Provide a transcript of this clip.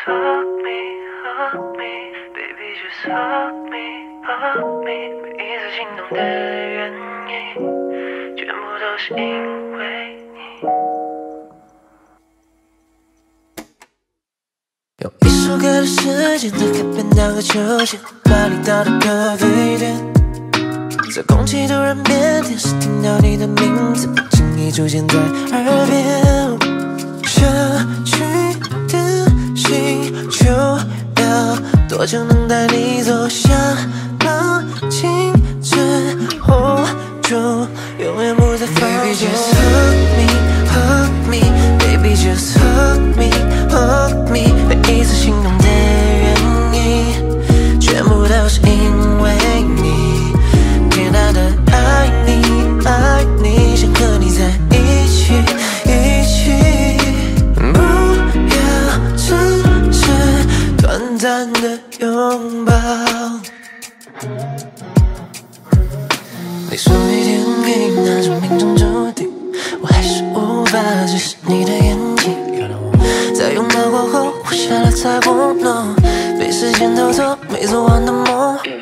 hug me, hug me, baby just hug me, hug me。每一次心动的原因，全部都是因为你。 用一首歌的时间，在海边荡个秋千，巴厘岛的咖啡店，在空气突然变甜时，听到你的名字，不经意出现在耳边。下去的心就要多久能带你走向靠近之后，就永远不再放手。Baby just hug me, hug me, baby just hug me, hug me。每一次心动的原因，全部都是因为你。天大的爱你，爱你，想和你在一起，一起。不要只是短暂的拥抱。你说一天可以那是命中注定，我还是无法直视你的眼睛。在拥抱过后，我下了彩虹，no，被时间偷走没做完的梦。